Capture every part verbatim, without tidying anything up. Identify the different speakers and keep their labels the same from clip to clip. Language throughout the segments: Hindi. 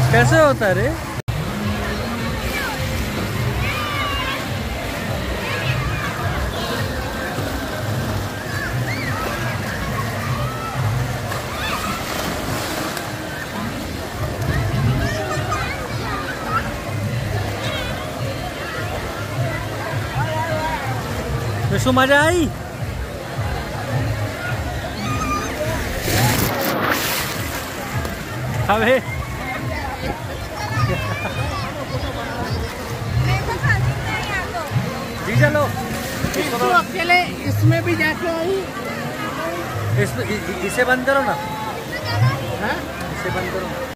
Speaker 1: कैसे होता है रे? विशु मजा आई? अबे जी चलो
Speaker 2: तो अकेले इसमें भी जाके आई।
Speaker 1: इस, इसे बंद करो ना।
Speaker 2: हाँ?
Speaker 1: इसे बंद करो ना।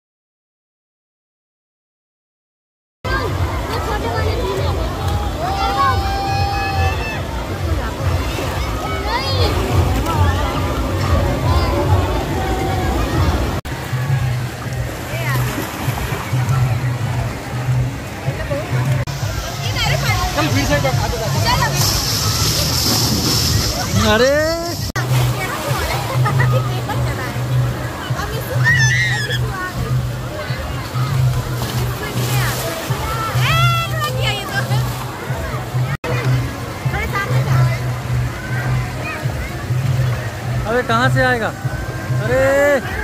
Speaker 1: अरे अबे कहाँ से आएगा? अरे